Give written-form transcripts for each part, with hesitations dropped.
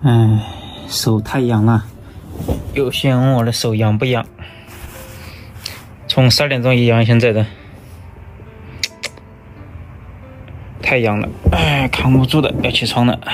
哎，手太痒了。有些人问我的手痒不痒？从12点钟一痒，现在的太痒了，哎，扛不住的，要起床了，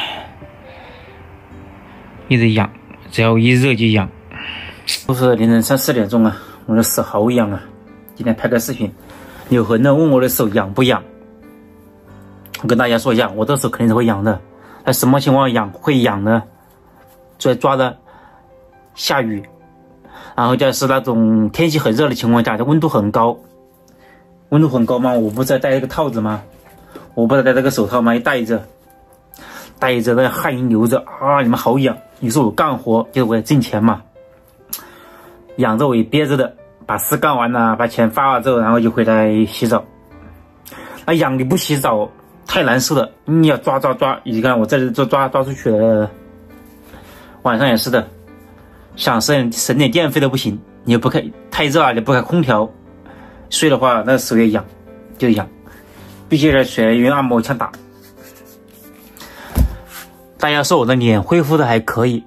一直痒，只要一热就痒。都是凌晨3、4点钟啊，我的手好痒啊！今天拍个视频，有很多人问我的手痒不痒？我跟大家说一下，我的手肯定是会痒的。在什么情况会痒呢？在抓的下雨，然后就是那种天气很热的情况下，这温度很高嘛，我不是在戴这个套子吗？我不是戴这个手套吗？一戴着那汗一流着啊，你们好痒。有时候我干活就是为了挣钱嘛，痒着我也憋着的，把事干完了，把钱发了之后，然后就回来洗澡。那痒你不洗澡太难受了，你要抓，你看我这里就抓出去了。晚上也是的，想省点电费都不行，你又不开太热了，你不开空调，睡的话那手也痒，就痒，必须得选用按摩枪打。大家说我的脸恢复的还可以，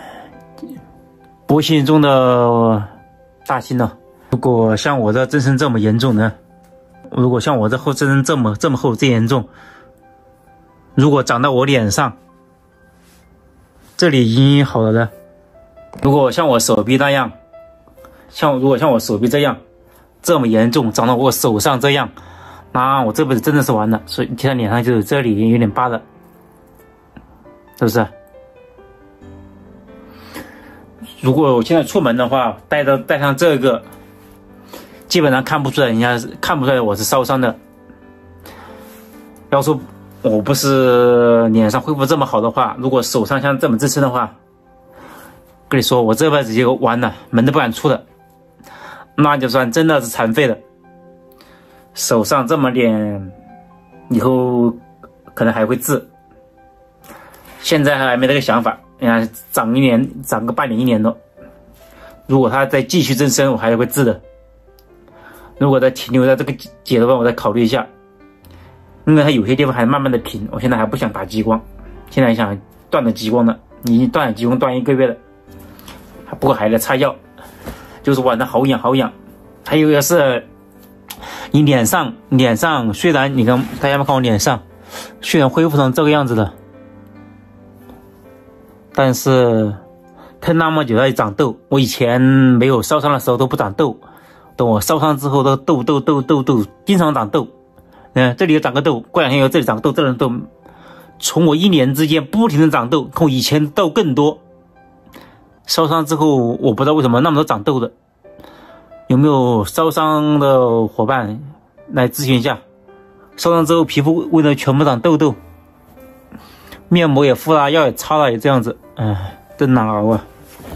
不幸中的大幸了。如果像我这增生这么严重呢？如果像我这后增生这么厚这严重，如果长到我脸上，这里已经好了的。如果像我手臂那样，如果像我手臂这样这么严重，长到我手上这样，那我这辈子真的是完了。所以你看脸上就是这里有点疤的，是不是？如果我现在出门的话，带上这个，基本上看不出来，人家看不出来我是烧伤的。要说我不是脸上恢复这么好的话，如果手上像这么支撑的话，跟你说我这辈子就完了，门都不敢出了，那就算真的是残废了。手上这么点，以后可能还会治，现在还没这个想法。你看长一年，长个半年1年多，如果它再继续增生，我还会治的。如果再停留在这个阶段，我再考虑一下。因为它有些地方还慢慢的平，我现在还不想打激光，现在想断了激光的，已经断了激光断1个月了，不过还在擦药，就是晚上好痒。还有一个是你脸上虽然你看大家们看我脸上虽然恢复成这个样子的，但是它那么久它长痘。我以前没有烧伤的时候都不长痘，等我烧伤之后都痘，经常长痘。这里又长个痘，过2天又这里长个痘，这里痘，从我1年之间不停的长痘，跟我以前痘更多。烧伤之后我不知道为什么那么多长痘的，有没有烧伤的伙伴来咨询一下？烧伤之后皮肤为了全部长痘痘，面膜也敷了，药也擦了，也这样子，真难熬啊！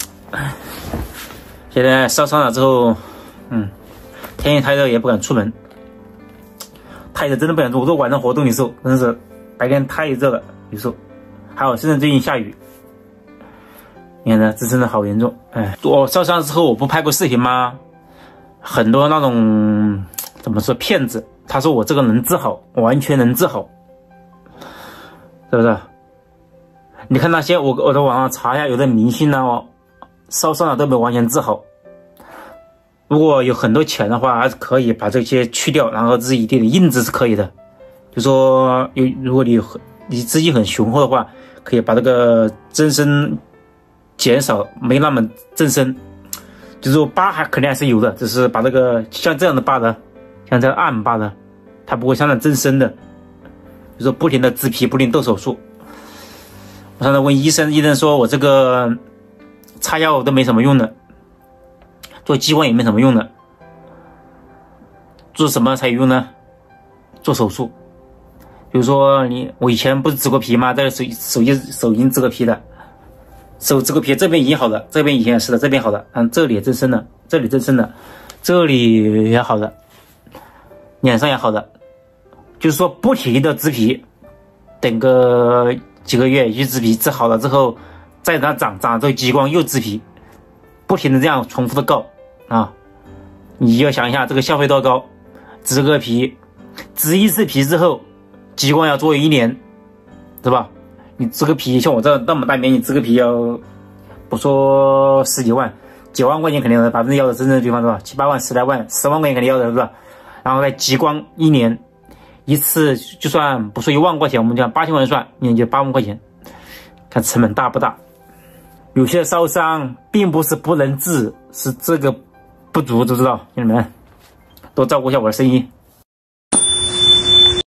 现在烧伤了之后，天气太热也不敢出门。太热真的不想做，我做晚上活动的时候，真是白天太热了，有时候还有深圳最近下雨，你看这真的好严重。我烧伤之后我不拍过视频吗？很多那种怎么说骗子，他说我这个能治好，完全能治好，是不是？你看那些我在网上查一下，有的明星呢，烧伤了都没完全治好。如果有很多钱的话，还是可以把这些去掉，然后自己一定的印子是可以的。就说如果你资金很雄厚的话，可以把这个增生减少，没那么增生。就是说疤肯定还是有的，只是把这个像这样的疤的，像这个暗疤的，它不会像那增生的。就说不停的植皮，不停动手术。我上次问医生说我这个擦药都没什么用的。做激光也没什么用的，做什么才有用呢？做手术。比如说我以前不是植过皮吗？在手已经植过皮的，手植过皮，这边已经好了，这边以前也是的，这边好了，这里也增生了，这里增生了，这里也好了，脸上也好了，就是说不停的植皮，等个几个月一植皮，植好了之后，再让它长这个激光又植皮，不停的这样重复的告。你要想一下这个消费多高，植个皮，植1次皮之后，激光要做1年，是吧？ 你植个皮，像我这那么大面积，植个皮要不说十几万，9万块钱肯定要的真正的地方是吧？7、8万、10来万、10万块钱肯定要的是吧？然后再激光1年一次，就算不说1万块钱，我们讲8000万算，一年就8万块钱，看成本大不大？有些烧伤并不是不能治，是这个不足，知不知道？兄弟们，多照顾一下我的生意。